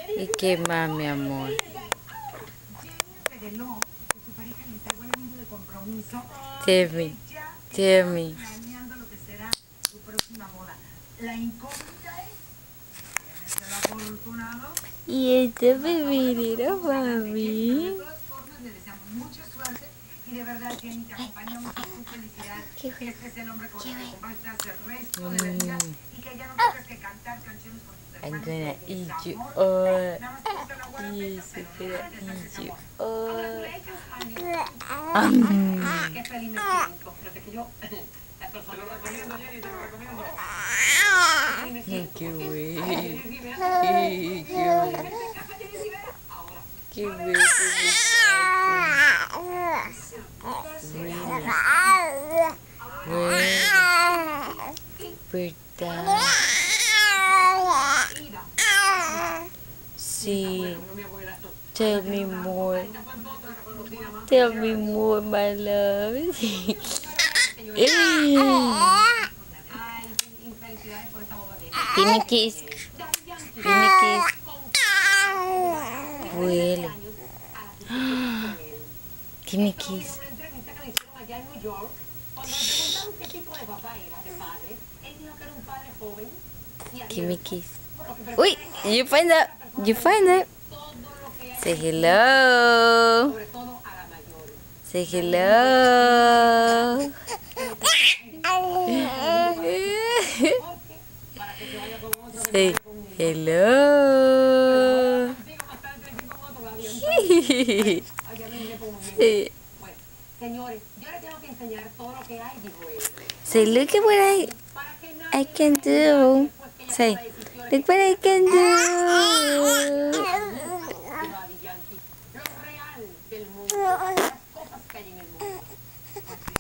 ¿Y qué más, mi amor? Tell me. Tell me. Y este bebé era mami. Y de verdad, Jenny, te acompañamos en tu felicidad. Que este es el hombre con el que compartas el resto de la vida. Y que ya no tengas que cantar canciones con tus I'm hermanos. gonna eat you all. Yes, I'm gonna eat you all. Qué feliz me siento. Fíjate que yo... La persona lo recomiendo, Jenny, te lo recomiendo. Qué güey. Qué güey. Qué güey. ¿Verdad? Sí. Tell me more. Tell me more, my love. Give me kiss. Give me kiss. Huele. Give me kiss. Give me kiss. Uy, you find out. You find it. Say hello. Say hello. Say hello. Señores, yo les tengo que enseñar todo lo que hay, dijo él. Say, look at what I can do. Say, look what I can do.